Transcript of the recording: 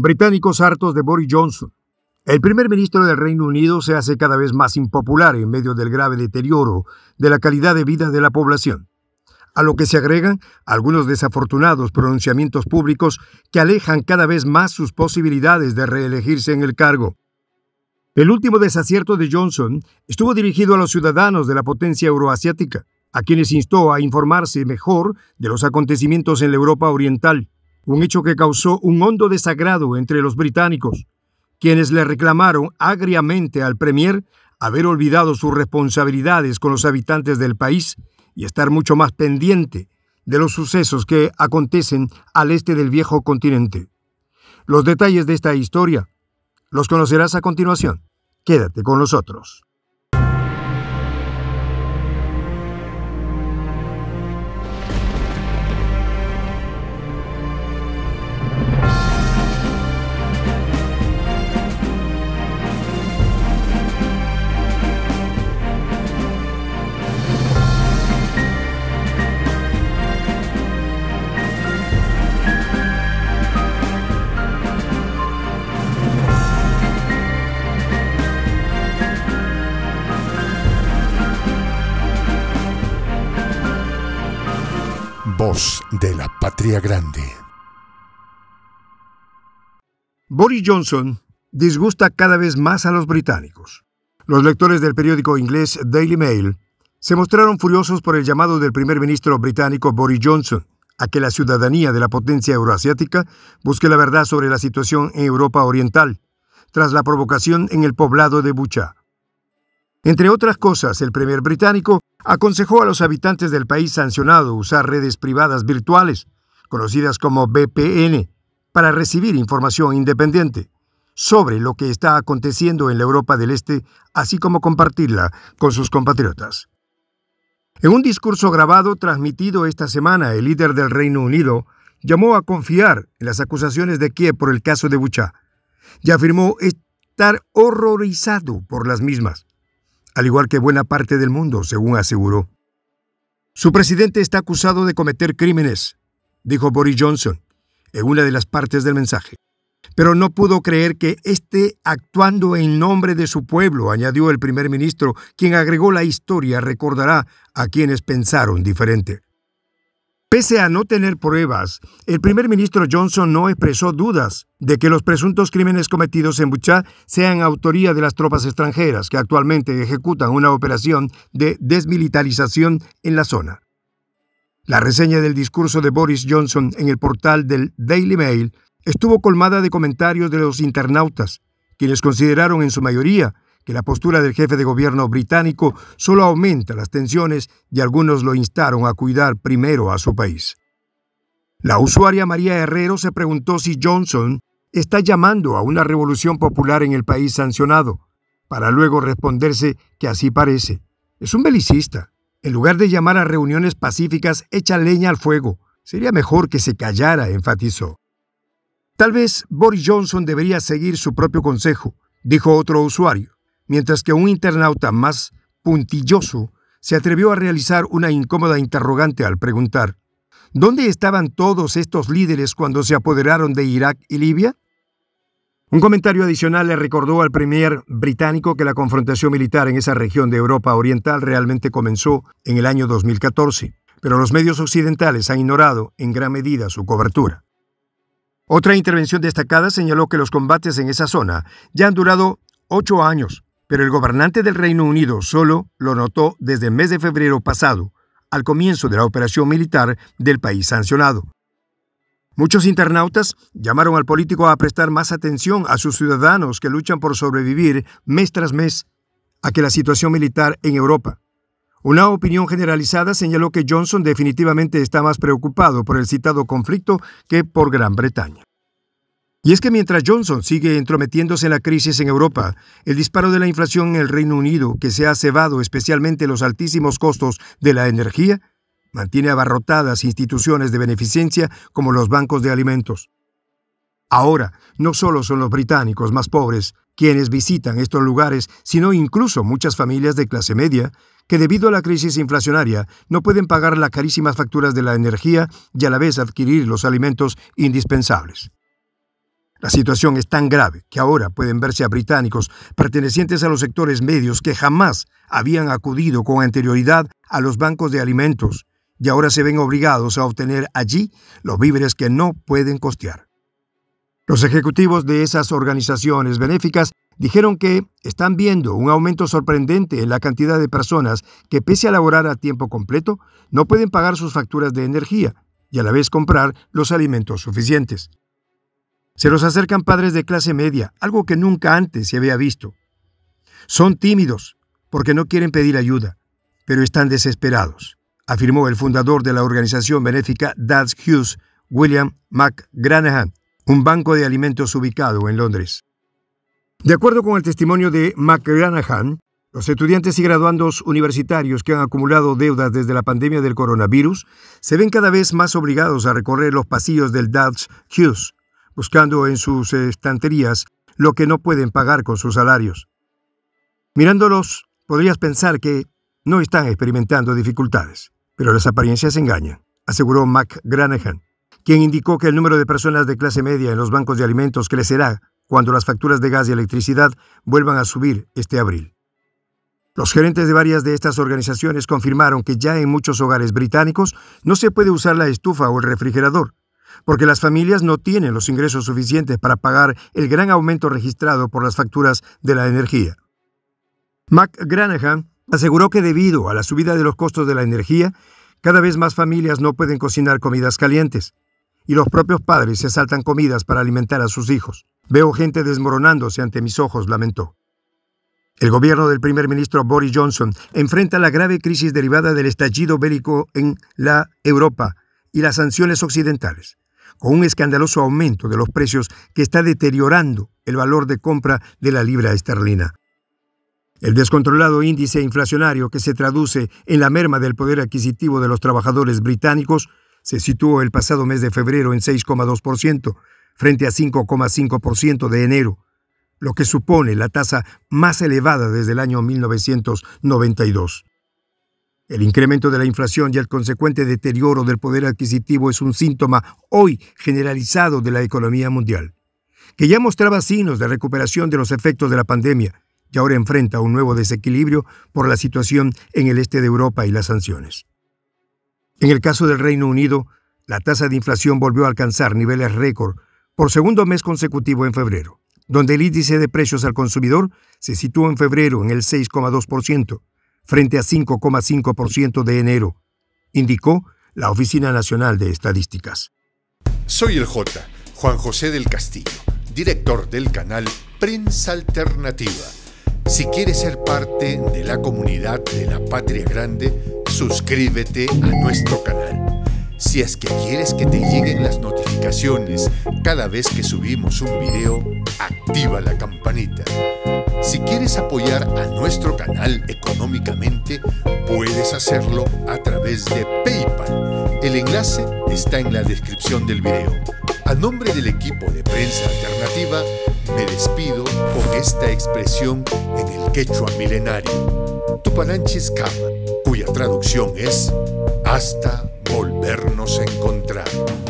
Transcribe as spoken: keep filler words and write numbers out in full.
Británicos hartos de Boris Johnson. El primer ministro del Reino Unido se hace cada vez más impopular en medio del grave deterioro de la calidad de vida de la población, a lo que se agregan algunos desafortunados pronunciamientos públicos que alejan cada vez más sus posibilidades de reelegirse en el cargo. El último desacierto de Johnson estuvo dirigido a los ciudadanos de la potencia euroasiática, a quienes instó a informarse mejor de los acontecimientos en la Europa Oriental, un hecho que causó un hondo desagrado entre los británicos, quienes le reclamaron agriamente al Premier haber olvidado sus responsabilidades con los habitantes del país y estar mucho más pendiente de los sucesos que acontecen al este del viejo continente. Los detalles de esta historia los conocerás a continuación. Quédate con nosotros. Voz de la Patria Grande. Boris Johnson disgusta cada vez más a los británicos. Los lectores del periódico inglés Daily Mail se mostraron furiosos por el llamado del primer ministro británico Boris Johnson a que la ciudadanía de la potencia euroasiática busque la verdad sobre la situación en Europa Oriental, tras la provocación en el poblado de Bucha. Entre otras cosas, el primer británico aconsejó a los habitantes del país sancionado usar redes privadas virtuales, conocidas como V P N, para recibir información independiente sobre lo que está aconteciendo en la Europa del Este, así como compartirla con sus compatriotas. En un discurso grabado transmitido esta semana, el líder del Reino Unido llamó a confiar en las acusaciones de Kiev por el caso de Bucha y afirmó estar horrorizado por las mismas, al igual que buena parte del mundo, según aseguró. Su presidente está acusado de cometer crímenes, dijo Boris Johnson en una de las partes del mensaje. Pero no pudo creer que esté actuando en nombre de su pueblo, añadió el primer ministro, quien agregó: la historia recordará a quienes pensaron diferente. Pese a no tener pruebas, el primer ministro Johnson no expresó dudas de que los presuntos crímenes cometidos en Bucha sean autoría de las tropas extranjeras que actualmente ejecutan una operación de desmilitarización en la zona. La reseña del discurso de Boris Johnson en el portal del Daily Mail estuvo colmada de comentarios de los internautas, quienes consideraron en su mayoría que la postura del jefe de gobierno británico solo aumenta las tensiones y algunos lo instaron a cuidar primero a su país. La usuaria María Herrero se preguntó si Johnson está llamando a una revolución popular en el país sancionado, para luego responderse que así parece. Es un belicista. En lugar de llamar a reuniones pacíficas, echa leña al fuego. Sería mejor que se callara, enfatizó. Tal vez Boris Johnson debería seguir su propio consejo, dijo otro usuario, mientras que un internauta más puntilloso se atrevió a realizar una incómoda interrogante al preguntar: ¿dónde estaban todos estos líderes cuando se apoderaron de Irak y Libia? Un comentario adicional le recordó al premier británico que la confrontación militar en esa región de Europa Oriental realmente comenzó en el año dos mil catorce, pero los medios occidentales han ignorado en gran medida su cobertura. Otra intervención destacada señaló que los combates en esa zona ya han durado ocho años, pero el gobernante del Reino Unido solo lo notó desde el mes de febrero pasado, al comienzo de la operación militar del país sancionado. Muchos internautas llamaron al político a prestar más atención a sus ciudadanos que luchan por sobrevivir mes tras mes a que la situación militar en Europa. Una opinión generalizada señaló que Johnson definitivamente está más preocupado por el citado conflicto que por Gran Bretaña. Y es que mientras Johnson sigue entrometiéndose en la crisis en Europa, el disparo de la inflación en el Reino Unido, que se ha cebado especialmente los altísimos costos de la energía, mantiene abarrotadas instituciones de beneficencia como los bancos de alimentos. Ahora, no solo son los británicos más pobres quienes visitan estos lugares, sino incluso muchas familias de clase media que debido a la crisis inflacionaria no pueden pagar las carísimas facturas de la energía y a la vez adquirir los alimentos indispensables. La situación es tan grave que ahora pueden verse a británicos pertenecientes a los sectores medios que jamás habían acudido con anterioridad a los bancos de alimentos y ahora se ven obligados a obtener allí los víveres que no pueden costear. Los ejecutivos de esas organizaciones benéficas dijeron que están viendo un aumento sorprendente en la cantidad de personas que, pese a laborar a tiempo completo, no pueden pagar sus facturas de energía y a la vez comprar los alimentos suficientes. Se los acercan padres de clase media, algo que nunca antes se había visto. Son tímidos porque no quieren pedir ayuda, pero están desesperados, afirmó el fundador de la organización benéfica Dad Hughes, William McGranahan, un banco de alimentos ubicado en Londres. De acuerdo con el testimonio de McGranahan, los estudiantes y graduandos universitarios que han acumulado deudas desde la pandemia del coronavirus se ven cada vez más obligados a recorrer los pasillos del Dad Hughes, buscando en sus estanterías lo que no pueden pagar con sus salarios. Mirándolos, podrías pensar que no están experimentando dificultades, pero las apariencias engañan, aseguró McGranahan, quien indicó que el número de personas de clase media en los bancos de alimentos crecerá cuando las facturas de gas y electricidad vuelvan a subir este abril. Los gerentes de varias de estas organizaciones confirmaron que ya en muchos hogares británicos no se puede usar la estufa o el refrigerador, porque las familias no tienen los ingresos suficientes para pagar el gran aumento registrado por las facturas de la energía. McGranahan aseguró que debido a la subida de los costos de la energía, cada vez más familias no pueden cocinar comidas calientes, y los propios padres se saltan comidas para alimentar a sus hijos. Veo gente desmoronándose ante mis ojos, lamentó. El gobierno del primer ministro Boris Johnson enfrenta la grave crisis derivada del estallido bélico en la Europa y las sanciones occidentales, con un escandaloso aumento de los precios que está deteriorando el valor de compra de la libra esterlina. El descontrolado índice inflacionario, que se traduce en la merma del poder adquisitivo de los trabajadores británicos, se situó el pasado mes de febrero en seis coma dos por ciento, frente a cinco coma cinco por ciento de enero, lo que supone la tasa más elevada desde el año mil novecientos noventa y dos. El incremento de la inflación y el consecuente deterioro del poder adquisitivo es un síntoma hoy generalizado de la economía mundial, que ya mostraba signos de recuperación de los efectos de la pandemia y ahora enfrenta un nuevo desequilibrio por la situación en el este de Europa y las sanciones. En el caso del Reino Unido, la tasa de inflación volvió a alcanzar niveles récord por segundo mes consecutivo en febrero, donde el índice de precios al consumidor se situó en febrero en el seis coma dos por ciento, frente a cinco coma cinco por ciento de enero, indicó la Oficina Nacional de Estadísticas. Soy el J, Juan José del Castillo, director del canal Prensa Alternativa. Si quieres ser parte de la comunidad de la Patria Grande, suscríbete a nuestro canal. Si es que quieres que te lleguen las notificaciones cada vez que subimos un video, activa la campanita. Si quieres apoyar a nuestro canal económicamente, puedes hacerlo a través de PayPal. El enlace está en la descripción del video. A nombre del equipo de Prensa Alternativa, me despido con esta expresión en el quechua milenario, Tupananchis Kama, cuya traducción es hasta volvernos a encontrar.